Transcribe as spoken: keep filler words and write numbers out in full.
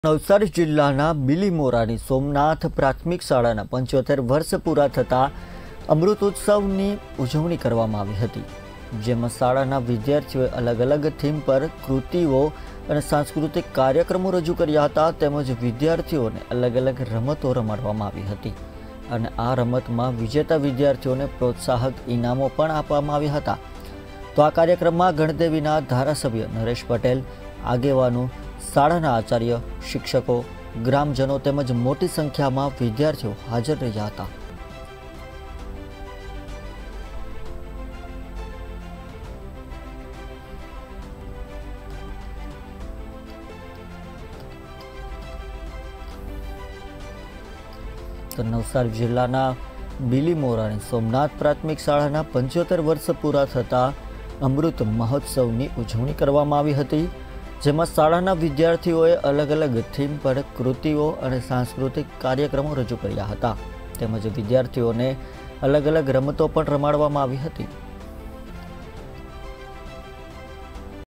નવસારી જિલ્લાના બિલીમોરાની સોમનાથ પ્રાથમિક શાળાના પંચોતેર વર્ષ પૂરા થતા અમૃતોત્સવની ઉજવણી કરવામાં આવી હતી, જેમાં શાળાના વિદ્યાર્થીઓએ અલગ અલગ થીમ પર કૃતિઓ અને સાંસ્કૃતિક કાર્યક્રમો રજૂ કર્યા હતા, તેમજ વિદ્યાર્થીઓને અલગ અલગ રમતો રમાડવામાં આવી હતી અને આ રમતમાં વિજેતા વિદ્યાર્થીઓને પ્રોત્સાહક ઇનામો પણ આપવામાં આવ્યા હતા। તો આ કાર્યક્રમમાં ગણદેવીના ધારાસભ્ય નરેશ પટેલ, આગેવાનો, શાળાના આચાર્ય, શિક્ષકો, ગ્રામજનો તેમજ મોટી સંખ્યામાં વિદ્યાર્થીઓ હાજર રહ્યા હતા। તો નવસારી જિલ્લાના બિલીમોરાની સોમનાથ પ્રાથમિક શાળાના પંચોતેર વર્ષ પૂરા થતા અમૃત મહોત્સવની ઉજવણી કરવામાં આવી હતી, જેમાં શાળાના વિદ્યાર્થીઓએ અલગ અલગ થીમ પર કૃતિઓ અને સાંસ્કૃતિક કાર્યક્રમો રજૂ કર્યા હતા, તેમજ વિદ્યાર્થીઓને અલગ અલગ રમતો પણ રમાડવામાં આવી હતી।